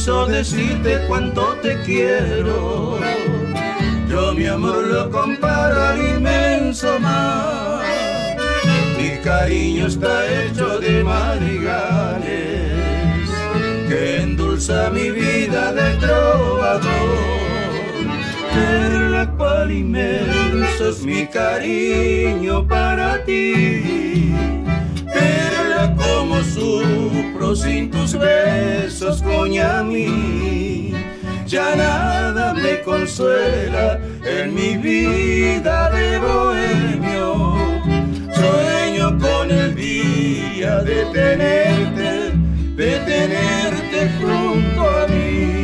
preciso decirte cuánto te quiero. Yo mi amor lo comparo al inmenso mar. Mi cariño está hecho de madrigales que endulza mi vida de trovador. Perla cual inmenso es mi cariño para ti. Perla como sufro sin tus besos, coña a mí. Ya nada me consuela en mi vida de bohemio. Sueño con el día de tenerte junto a mí.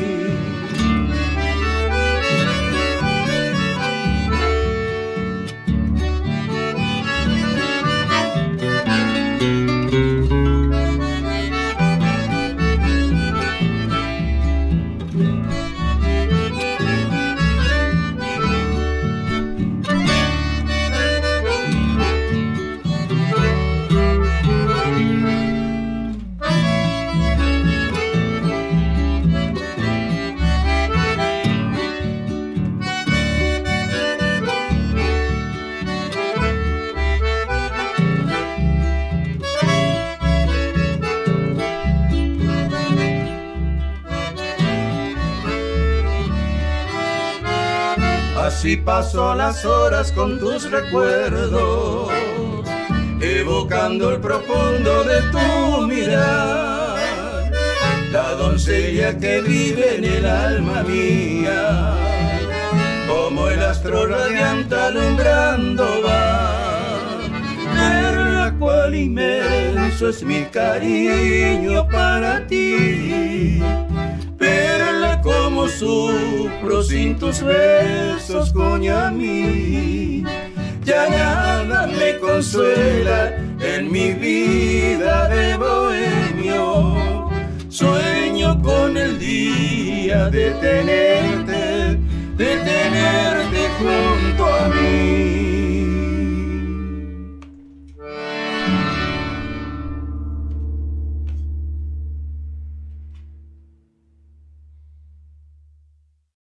Así paso las horas con tus recuerdos, evocando el profundo de tu mirar. La doncella que vive en el alma mía, como el astro radiante alumbrando va. Perla cual inmenso es mi cariño para ti. Perla como sufro sin tus besos, coña a mí. Ya nada me consuela en mi vida de bohemio. Sueño con el día de tenerte junto